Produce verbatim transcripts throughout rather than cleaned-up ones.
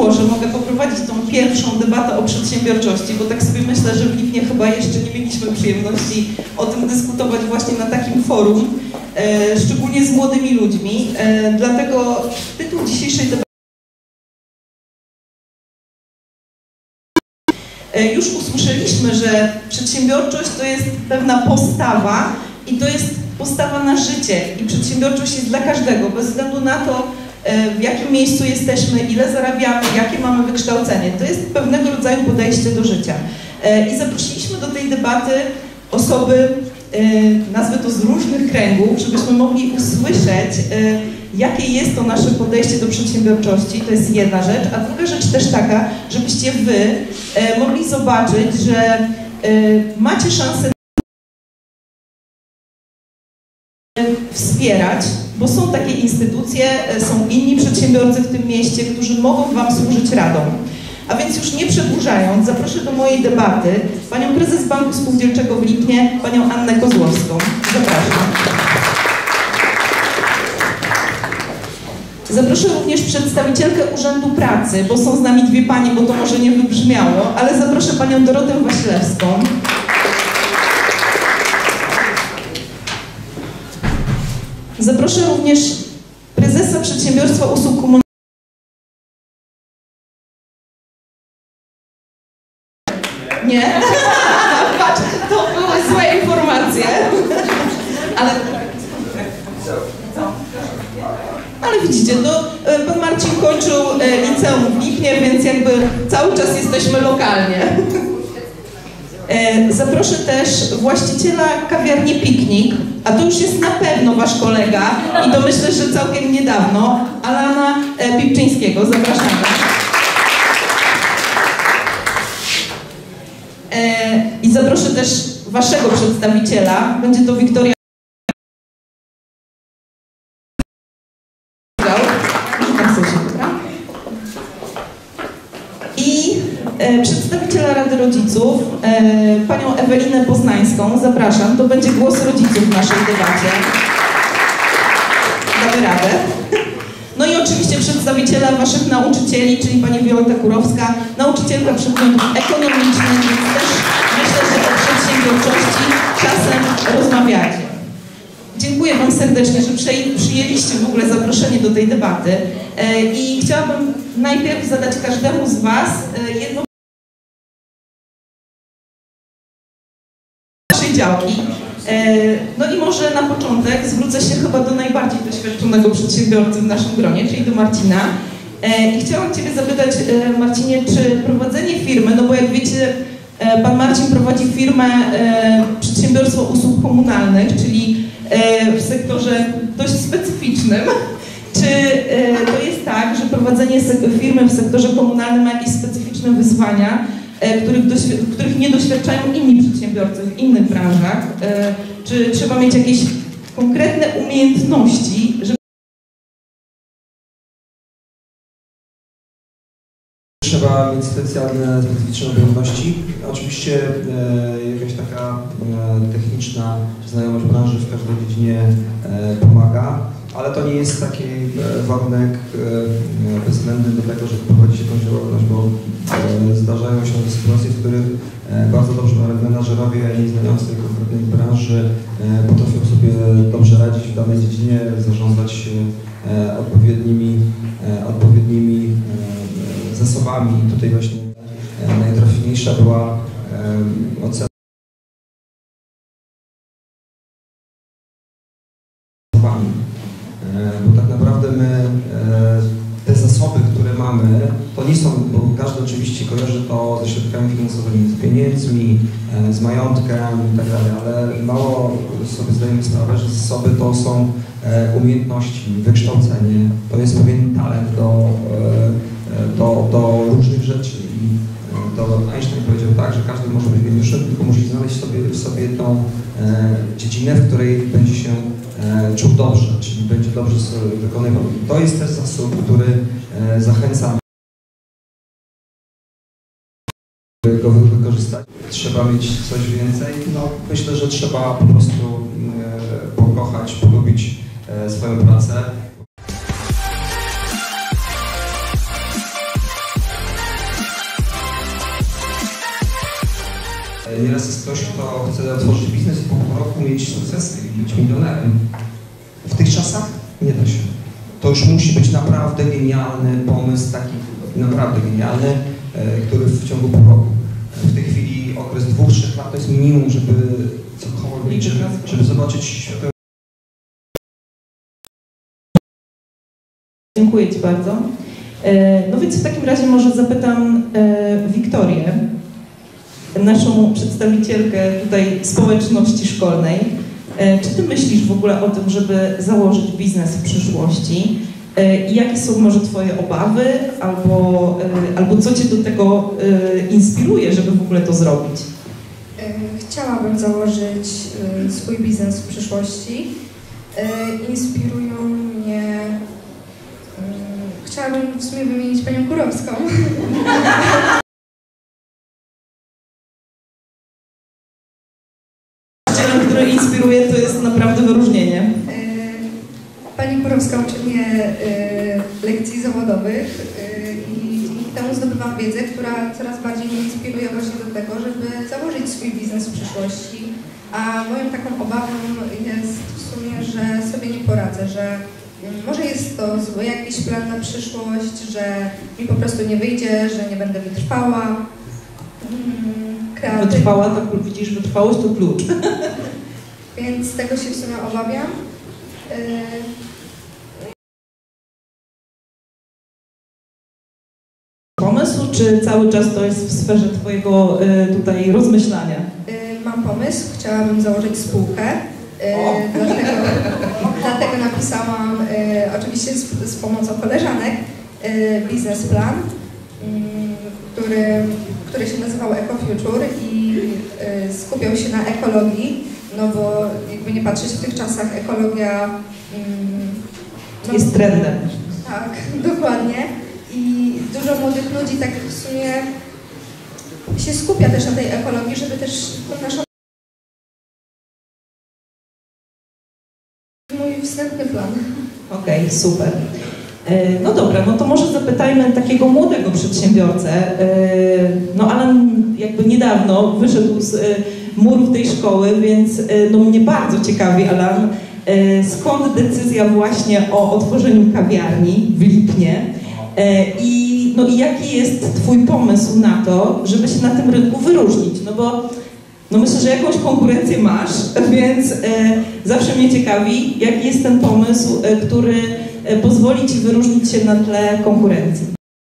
miło, że mogę poprowadzić tą pierwszą debatę o przedsiębiorczości, bo tak sobie myślę, że w Lipnie chyba jeszcze nie mieliśmy przyjemności o tym dyskutować właśnie na takim forum, e, szczególnie z młodymi ludźmi. E, dlatego tytuł dzisiejszej debaty e, już usłyszeliśmy, że przedsiębiorczość to jest pewna postawa i to jest postawa na życie i przedsiębiorczość jest dla każdego, bez względu na to, w jakim miejscu jesteśmy, ile zarabiamy, jakie mamy wykształcenie. To jest pewnego rodzaju podejście do życia. I zaprosiliśmy do tej debaty osoby, nazwę to z różnych kręgów, żebyśmy mogli usłyszeć, jakie jest to nasze podejście do przedsiębiorczości. To jest jedna rzecz. A druga rzecz też taka, żebyście wy mogli zobaczyć, że macie szansę wspierać, bo są takie instytucje, są inni przedsiębiorcy w tym mieście, którzy mogą wam służyć radą. A więc już nie przedłużając, zaproszę do mojej debaty panią prezes Banku Spółdzielczego w Lipnie, panią Annę Kozłowską. Zapraszam. Zaproszę również przedstawicielkę Urzędu Pracy, bo są z nami dwie panie, bo to może nie wybrzmiało, ale zaproszę panią Dorotę Waślewską. Zaproszę również prezesa Przedsiębiorstwa Usług Komunalnych. Nie? Patrz, to były złe informacje. Ale... Ale widzicie, no, pan Marcin kończył liceum w Lipnie, więc jakby cały czas jesteśmy lokalnie. Zaproszę też właściciela kawiarni Piknik, a to już jest na pewno wasz kolega i to myślę, że całkiem niedawno, Alana Pipczyńskiego. Zapraszamy. I zaproszę też waszego przedstawiciela, będzie to Wiktoria. I e, przedstawiciela Rady Rodziców, e, panią Ewelinę Poznańską, zapraszam, to będzie głos rodziców w naszej debacie. Damy radę. No i oczywiście przedstawiciela waszych nauczycieli, czyli pani Wioleta Kurowska, nauczycielka przedmiotów ekonomicznych, więc też myślę, że o przedsiębiorczości czasem rozmawiacie. Dziękuję wam serdecznie, że przyjęliście w ogóle zaproszenie do tej debaty i chciałabym najpierw zadać każdemu z was jedno naszej działki. No i może na początek zwrócę się chyba do najbardziej doświadczonego przedsiębiorcy w naszym gronie, czyli do Marcina. I chciałam ciebie zapytać, Marcinie, czy prowadzenie firmy, no bo jak wiecie, pan Marcin prowadzi firmę Przedsiębiorstwo Usług Komunalnych, czyli w sektorze dość specyficznym. Czy to jest tak, że prowadzenie firmy w sektorze komunalnym ma jakieś specyficzne wyzwania, których, których nie doświadczają inni przedsiębiorcy w innych branżach? Czy trzeba mieć jakieś konkretne umiejętności, żeby... Trzeba mieć specjalne, specyficzne umiejętności. Oczywiście e, jakaś taka e, techniczna znajomość branży w każdej dziedzinie e, pomaga, ale to nie jest taki e, warunek e, bezwzględny do tego, żeby prowadzić jakąś działalność, bo e, zdarzają się sytuacje, w których e, bardzo dobrze menadżerowie, nie znający tej konkretnej branży, e, potrafią sobie dobrze radzić w danej dziedzinie, zarządzać e, odpowiednimi, e, odpowiednimi e, zasobami. I tutaj właśnie e, najtrafniejsza była e, ocena, e, bo tak naprawdę my e, te zasoby, które mamy, to nie są, bo każdy oczywiście kojarzy to ze środkami finansowymi, z pieniędzmi, e, z majątkiem i tak dalej, ale mało sobie zdajemy sprawę, że zasoby to są e, umiejętności, wykształcenie, to jest pewien talent do e, Do, do różnych rzeczy i to Einstein powiedział tak, że każdy może być geniuszem, tylko musi znaleźć sobie, w sobie tą e, dziedzinę, w której będzie się e, czuł dobrze, czyli będzie dobrze wykonywał. I to jest też zasób, który e, zachęcam go wykorzystać. Trzeba mieć coś więcej. No, myślę, że trzeba po prostu e, pokochać, polubić e, swoją pracę. Nieraz jest ktoś, kto chce otworzyć biznes i po pół roku mieć sukcesy i być milionerem. W tych czasach nie da się. To już musi być naprawdę genialny pomysł, taki naprawdę genialny, który w ciągu pół roku. W tej chwili okres dwóch, trzech lat to jest minimum, żeby cokolwiek, żeby, żeby zobaczyć światło. Dziękuję Ci bardzo. No więc w takim razie może zapytam Wiktorię, naszą przedstawicielkę tutaj społeczności szkolnej. Czy Ty myślisz w ogóle o tym, żeby założyć biznes w przyszłości? I jakie są może Twoje obawy, albo, albo co Cię do tego inspiruje, żeby w ogóle to zrobić? Chciałabym założyć swój biznes w przyszłości. Inspirują mnie... Chciałabym w sumie wymienić Panią Kurowską. Który inspiruje, to jest naprawdę wyróżnienie. Pani Kurowska uczy mnie lekcji zawodowych i dzięki temu zdobywam wiedzę, która coraz bardziej mnie inspiruje właśnie do tego, żeby założyć swój biznes w przyszłości. A moją taką obawą jest w sumie, że sobie nie poradzę, że może jest to zły jakiś plan na przyszłość, że mi po prostu nie wyjdzie, że nie będę wytrwała. Kreatyw... Wytrwała, to widzisz, wytrwałość to klucz. Więc tego się w sumie obawiam. Pomysł, czy cały czas to jest w sferze Twojego tutaj rozmyślania? Mam pomysł, chciałabym założyć spółkę. Dlatego, dlatego napisałam, oczywiście z, z pomocą koleżanek, biznesplan, który, który się nazywał EcoFuture i skupiał się na ekologii, no bo jakby nie patrzeć, w tych czasach ekologia no, jest trendem. Tak, dokładnie. I dużo młodych ludzi tak w sumie się skupia też na tej ekologii, żeby też naszą... Mój wstępny plan. Okej, okay, super. No dobra, no to może zapytajmy takiego młodego przedsiębiorcę. No Alan jakby niedawno wyszedł z murów tej szkoły, więc no mnie bardzo ciekawi, Alan, skąd decyzja właśnie o otworzeniu kawiarni w Lipnie i, no i jaki jest Twój pomysł na to, żeby się na tym rynku wyróżnić? No bo no myślę, że jakąś konkurencję masz, więc zawsze mnie ciekawi, jaki jest ten pomysł, który pozwoli Ci wyróżnić się na tle konkurencji.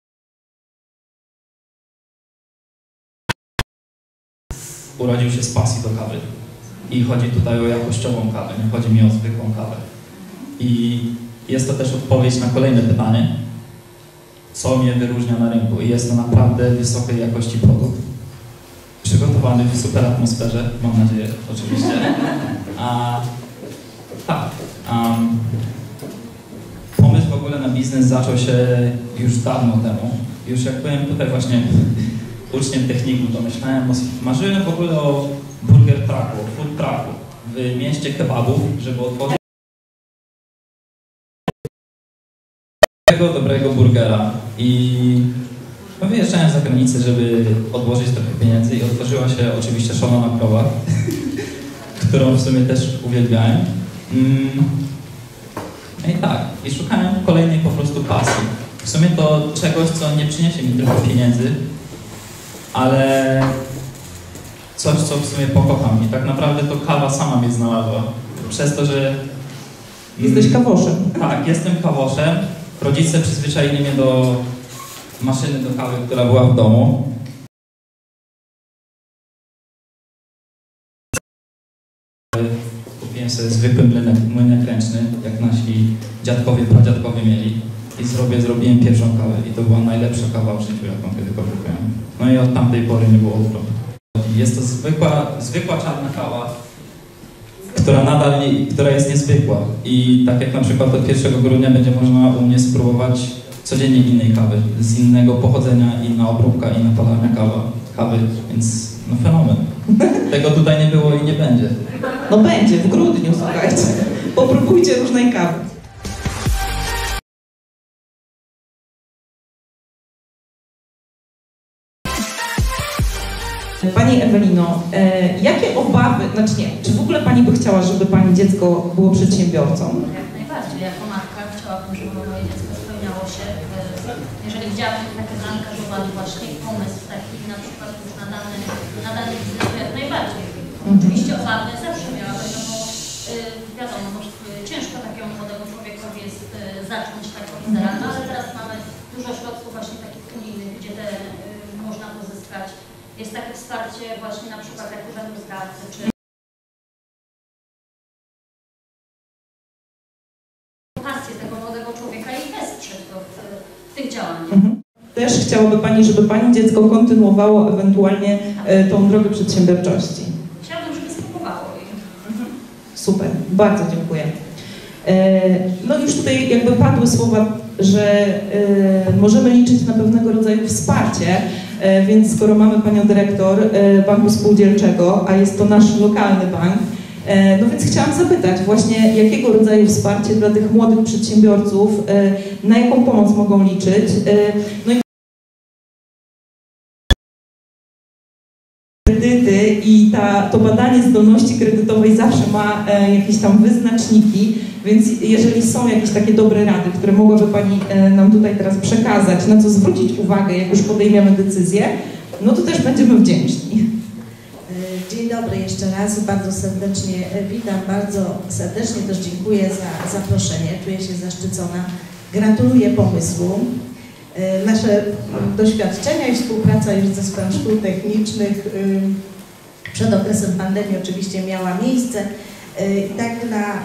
Urodził się z pasji do kawy i chodzi tutaj o jakościową kawę, nie chodzi mi o zwykłą kawę. I jest to też odpowiedź na kolejne pytanie, co mnie wyróżnia na rynku i jest to naprawdę wysokiej jakości produkt. Przygotowany w super atmosferze, mam nadzieję, oczywiście. A, tak. Um, pomysł w ogóle na biznes zaczął się już dawno temu. Już jak byłem tutaj właśnie uczniem technikum, to myślałem, o, marzyłem w ogóle o burger trucku, o food trucku w mieście kebabów, żeby otworzyć dobrego burgera. I no, wyjeżdżałem za granicę, żeby odłożyć trochę pieniędzy i otworzyła się oczywiście szalona krowa, którą w sumie też uwielbiałem. Mm. No i tak, i szukałem kolejnej po prostu pasji. W sumie to czegoś, co nie przyniesie mi tylko pieniędzy, ale coś, co w sumie pokocham. I tak naprawdę to kawa sama mnie znalazła. Przez to, że... Jesteś kawoszem. Tak, jestem kawoszem. Rodzice przyzwyczaili mnie do maszyny do kawy, która była w domu. Kupiłem sobie zwykły młynek, młynek ręczny, jak nasi dziadkowie, pradziadkowie mieli. I zrobię, zrobiłem pierwszą kawę i to była najlepsza kawa w życiu, jaką kiedykolwiek miałem. No i od tamtej pory nie było odwrotu. Jest to zwykła, zwykła czarna kawa, która nadal nie, która jest niezwykła. I tak jak na przykład od pierwszego grudnia będzie można u mnie spróbować codziennie innej kawy, z innego pochodzenia, inna obróbka, inna palarnia kawa, kawy, więc no fenomen. Tego tutaj nie było i nie będzie. No będzie, w grudniu, słuchajcie. Popróbujcie różnej kawy. Pani Ewelino, e, jakie obawy, znaczy nie, czy w ogóle Pani by chciała, żeby Pani dziecko było przedsiębiorcą? Jak najbardziej. Jako matka chciałabym, żeby moje dziecko spełniało się, w, jeżeli widziałabym takie zaangażowany właśnie pomysł taki na przykład już na dany, na dany biznes, jak najbardziej. Mhm. Oczywiście obawy zawsze miałabym, no bo y, wiadomo, no, ciężko takiemu młodemu człowiekowi jest y, zacząć taką literalną, ale teraz mamy dużo środków właśnie takich unijnych, gdzie te y, można pozyskać. Jest takie wsparcie właśnie na przykład jak urzędu pracy, czy pasję tego młodego człowieka i wesprzeć go w, w tych działaniach. Mhm. Też chciałaby Pani, żeby Pani dziecko kontynuowało ewentualnie e, tą drogę przedsiębiorczości? Chciałabym, żeby spróbowało jej. Mhm. Super, bardzo dziękuję. E, no już tutaj jakby padły słowa, że e, możemy liczyć na pewnego rodzaju wsparcie, e, więc skoro mamy Panią Dyrektor e, Banku Spółdzielczego, a jest to nasz lokalny bank, e, no więc chciałam zapytać właśnie, jakiego rodzaju wsparcie dla tych młodych przedsiębiorców, e, na jaką pomoc mogą liczyć. E, no i kredyty i ta, to badanie zdolności kredytowej zawsze ma e, jakieś tam wyznaczniki, więc jeżeli są jakieś takie dobre rady, które mogłaby Pani e, nam tutaj teraz przekazać, na co zwrócić uwagę, jak już podejmiemy decyzję, no to też będziemy wdzięczni. Dzień dobry jeszcze raz, bardzo serdecznie witam, bardzo serdecznie też dziękuję za zaproszenie, czuję się zaszczycona, gratuluję pomysłu. Nasze doświadczenia i współpraca już z zespołem szkół technicznych przed okresem pandemii oczywiście miała miejsce i tak na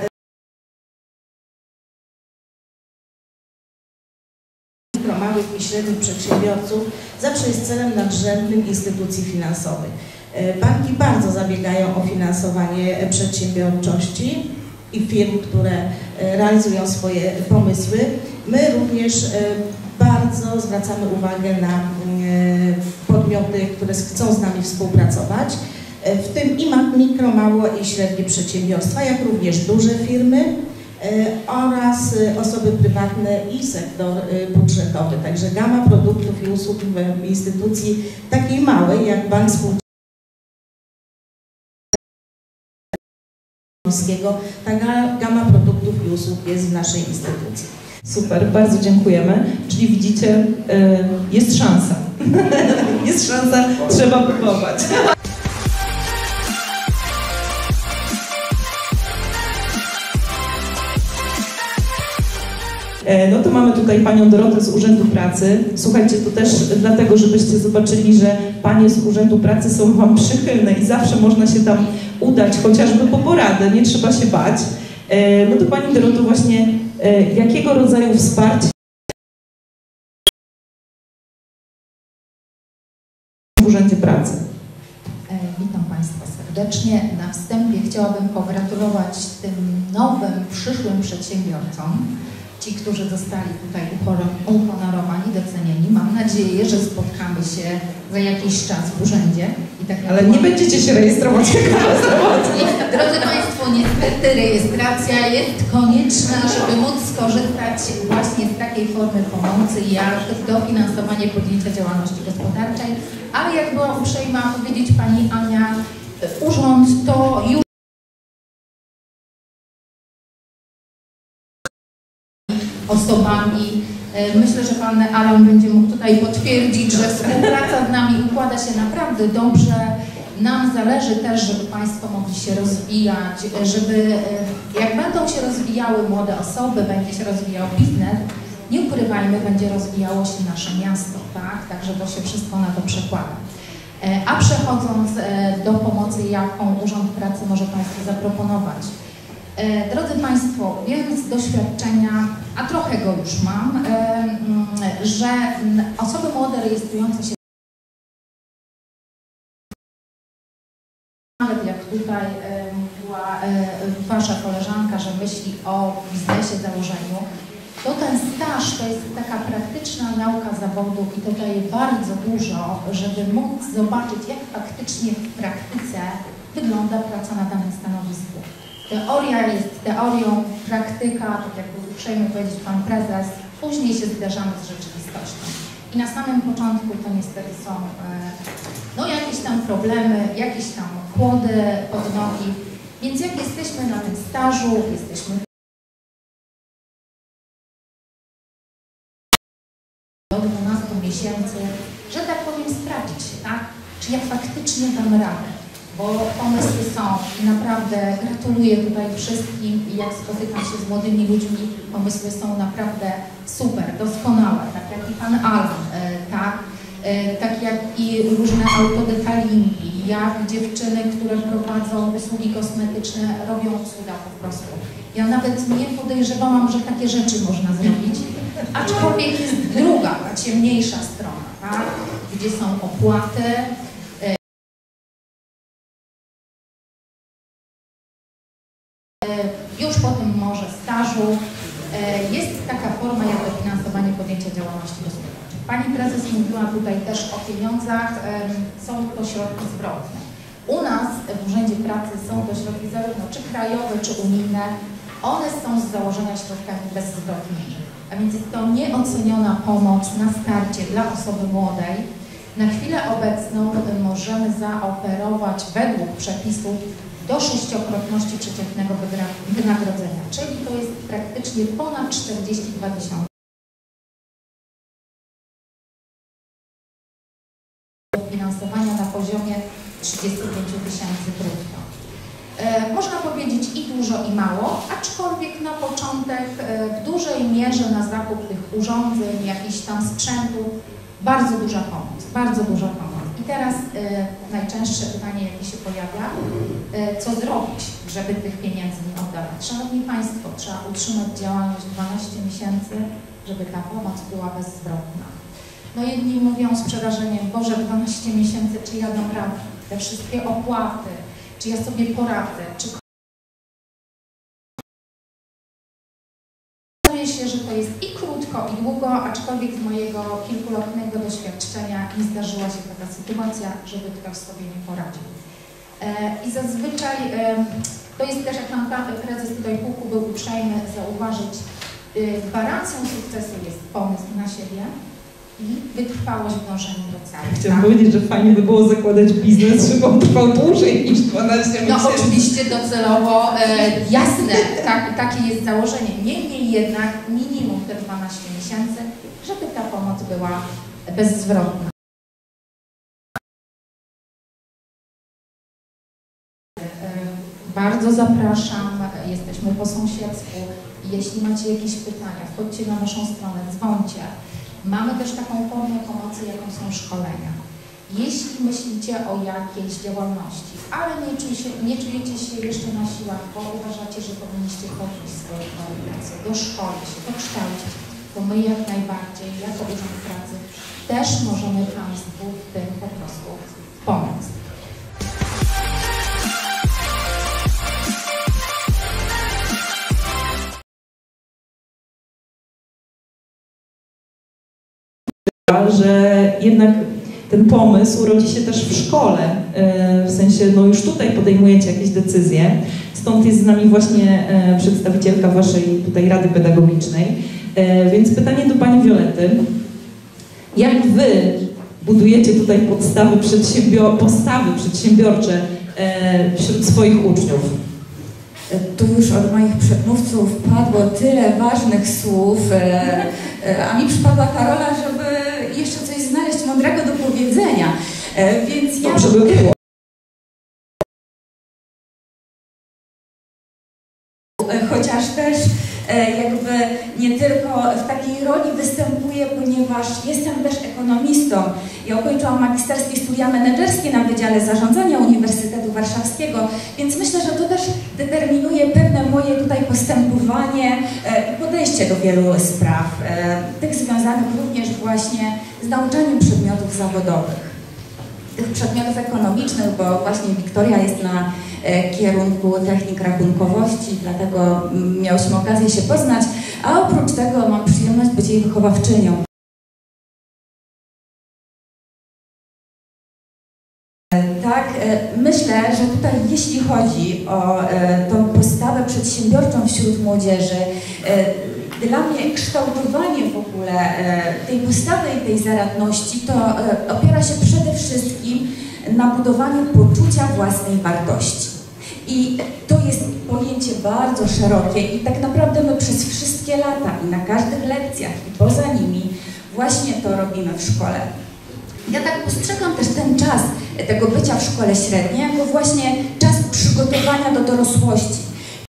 małych i średnich przedsiębiorców zawsze jest celem nadrzędnym instytucji finansowych. Banki bardzo zabiegają o finansowanie przedsiębiorczości i firm, które realizują swoje pomysły. My również bardzo zwracamy uwagę na podmioty, które chcą z nami współpracować, w tym i mikro, małe i średnie przedsiębiorstwa, jak również duże firmy oraz osoby prywatne i sektor budżetowy. Także gama produktów i usług w instytucji takiej małej jak Bank Spółdzielczy, ta gama produktów i usług jest w naszej instytucji. Super, bardzo dziękujemy. Czyli widzicie, jest szansa. Jest szansa, trzeba próbować. No to mamy tutaj Panią Dorotę z Urzędu Pracy. Słuchajcie, to też dlatego, żebyście zobaczyli, że Panie z Urzędu Pracy są Wam przychylne i zawsze można się tam udać, chociażby po poradę, nie trzeba się bać. No to Pani Doroto, właśnie jakiego rodzaju wsparcie w Urzędzie Pracy? Witam Państwa serdecznie. Na wstępie chciałabym pogratulować tym nowym, przyszłym przedsiębiorcom. Ci, którzy zostali tutaj uhonorowani, docenieni. Mam nadzieję, że spotkamy się za jakiś czas w urzędzie. I tak Ale nie będziecie się rejestrować jako bezrobotni. Drodzy Państwo, niestety rejestracja jest konieczna, żeby móc skorzystać właśnie z takiej formy pomocy jak dofinansowanie podjęcia działalności gospodarczej. Ale jak była uprzejma powiedzieć Pani Ania, urząd to już osobami. Myślę, że Pan Alan będzie mógł tutaj potwierdzić, że współpraca z nami układa się naprawdę dobrze. Nam zależy też, żeby Państwo mogli się rozwijać, żeby jak będą się rozwijały młode osoby, będzie się rozwijał biznes, nie ukrywajmy, będzie rozwijało się nasze miasto, tak? Także to się wszystko na to przekłada. A przechodząc do pomocy, jaką Urząd Pracy może Państwu zaproponować. Drodzy Państwo, wiem z doświadczenia, a trochę go już mam, że osoby młode rejestrujące się, nawet jak tutaj mówiła Wasza koleżanka, że myśli o biznesie, założeniu, to ten staż to jest taka praktyczna nauka zawodu i to daje bardzo dużo, żeby móc zobaczyć, jak faktycznie w praktyce wygląda praca na danym stanowisku. Teoria jest teorią, praktyka, tak jak był uprzejmy powiedzieć Pan Prezes, później się zderzamy z rzeczywistością. I na samym początku to niestety są no, jakieś tam problemy, jakieś tam kłody pod nogi. Więc jak jesteśmy na tym stażu, jesteśmy do dwunastu miesięcy, że tak powiem, sprawdzić się, tak? Czy ja faktycznie dam radę, bo pomysły są i naprawdę gratuluję tutaj wszystkim i jak spotykam się z młodymi ludźmi, pomysły są naprawdę super, doskonałe, tak jak i pan Alan, tak? Tak jak i różne autodetalingi, jak dziewczyny, które prowadzą usługi kosmetyczne, robią cuda po prostu. Ja nawet nie podejrzewałam, że takie rzeczy można zrobić, aczkolwiek jest druga, ta ciemniejsza strona, tak? Gdzie są opłaty. Już po tym może stażu jest taka forma jak dofinansowanie podjęcia działalności gospodarczej. Pani prezes mówiła tutaj też o pieniądzach, są to środki zwrotne. U nas w Urzędzie Pracy są to środki zarówno czy krajowe, czy unijne. One są z założenia środkami bezzwrotnymi. A więc jest to nieoceniona pomoc na starcie dla osoby młodej. Na chwilę obecną możemy zaoferować według przepisów do sześciokrotności przeciętnego wynagrodzenia, czyli to jest praktycznie ponad czterdzieści dwa tysiące. Finansowania na poziomie trzydziestu pięciu tysięcy brutto. E, można powiedzieć i dużo, i mało, aczkolwiek na początek e, w dużej mierze na zakup tych urządzeń, jakichś tam sprzętu, bardzo duża pomoc, bardzo duża pomoc. I teraz e, najczęstsze pytanie, jakie się pojawia, e, co zrobić, żeby tych pieniędzy nie oddawać? Szanowni Państwo, trzeba utrzymać działalność dwanaście miesięcy, żeby ta pomoc była bezzwrotna. No jedni mówią z przerażeniem, Boże, dwanaście miesięcy, czy ja dam radę? Te wszystkie opłaty, czy ja sobie poradzę, czy... Okazuje się, że to jest i krótko, i długo, aczkolwiek z mojego kilkuletniego doświadczenia nie zdarzyła się taka sytuacja, żeby ktoś sobie nie poradził. E, I zazwyczaj, e, to jest też, jak pan prezes tutaj pułku był uprzejmy zauważyć, e, gwarancją sukcesu jest pomysł na siebie i wytrwałość w dążeniu do celu. Chciałam tak? powiedzieć, że fajnie by było zakładać biznes, żeby on trwał dłużej niż dwanaście miesięcy. No oczywiście docelowo, e, jasne, tak, takie jest założenie. Niemniej jednak minimum te dwanaście miesięcy, żeby ta pomoc była bezzwrotna. E, bardzo zapraszam, jesteśmy po sąsiedzku. Jeśli macie jakieś pytania, wchodźcie na naszą stronę, dzwońcie. Mamy też taką formę pomocy, jaką są szkolenia. Jeśli myślicie o jakiejś działalności, ale nie, czuje się, nie czujecie się jeszcze na siłach, bo uważacie, że powinniście podnieść swoje kwalifikacje, doszkolić się, dokształcić, to my jak najbardziej, jako Urząd Pracy, też możemy Państwu w tym po prostu pomóc. Że jednak ten pomysł urodzi się też w szkole, w sensie no już tutaj podejmujecie jakieś decyzje, stąd jest z nami właśnie przedstawicielka Waszej tutaj Rady Pedagogicznej, więc pytanie do Pani Violety, jak Wy budujecie tutaj podstawy, przedsiębior postawy przedsiębiorcze wśród swoich uczniów? Tu już od moich przedmówców padło tyle ważnych słów, a mi przypadła ta rola, żeby jeszcze coś znaleźć mądrego do powiedzenia, więc ja... Dobrze by było. Chociaż też jakby nie tylko w takiej roli występuję, ponieważ jestem też ekonomistą i ukończyłam magisterskie studia menedżerskie na Wydziale Zarządzania Uniwersytetu Warszawskiego, więc myślę, że to też determinuje pewne moje tutaj postępowanie i podejście do wielu spraw, tych związanych również właśnie z nauczaniem przedmiotów zawodowych. Tych przedmiotów ekonomicznych, bo właśnie Wiktoria jest na kierunku technik rachunkowości, dlatego miałyśmy okazję się poznać, a oprócz tego mam przyjemność być jej wychowawczynią. Tak, myślę, że tutaj jeśli chodzi o tą postawę przedsiębiorczą wśród młodzieży, dla mnie kształtowanie w ogóle tej postawy i tej zaradności to opiera się przede wszystkim na budowaniu poczucia własnej wartości. I to jest pojęcie bardzo szerokie i tak naprawdę my przez wszystkie lata i na każdych lekcjach i poza nimi właśnie to robimy w szkole. Ja tak postrzegam też ten czas tego bycia w szkole średniej jako właśnie czas przygotowania do dorosłości.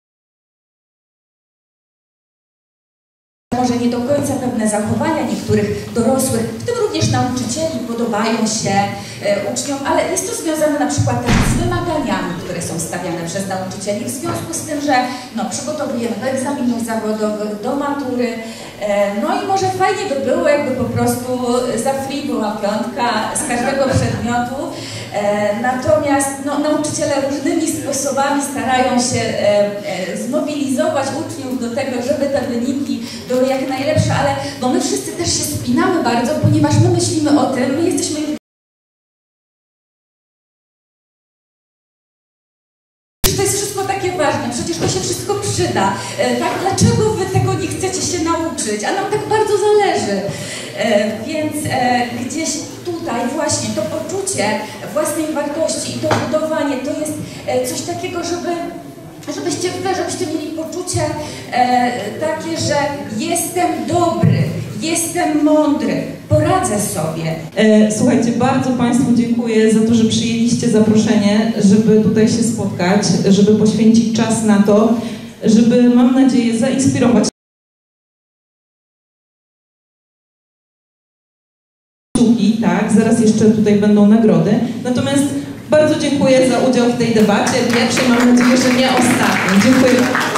Może nie do końca pewne zachowania niektórych dorosłych, w tym również nauczycieli, podobają się e, uczniom, ale jest to związane na przykład też z wymaganiami, które są stawiane przez nauczycieli w związku z tym, że no, przygotowujemy do egzaminów zawodowych, do matury, e, no i może fajnie by było, jakby po prostu za free była piątka z każdego przedmiotu, e, natomiast no, nauczyciele różnymi sposobami starają się e, e, zmobilizować uczniów do tego, żeby te wyniki były jak najlepsze, ale bo my wszyscy też się spinamy bardzo, ponieważ my myślimy o tym, my jesteśmy... To jest wszystko takie ważne, przecież to się wszystko przyda. E, tak, dlaczego wy tego nie chcecie się nauczyć? A nam tak bardzo zależy. E, więc e, gdzieś tutaj właśnie to poczucie własnej wartości i to budowanie to jest e, coś takiego, żeby żebyście, żebyście mieli poczucie e, takie, że jestem dobry, jestem mądry, poradzę sobie. E, słuchajcie, bardzo Państwu dziękuję za to, że przyjęliście zaproszenie, żeby tutaj się spotkać, żeby poświęcić czas na to, żeby, mam nadzieję, zainspirować. Tak, zaraz jeszcze tutaj będą nagrody. Natomiast bardzo dziękuję za udział w tej debacie. Pierwszej, mam nadzieję, że nie ostatniej. Dziękuję bardzo.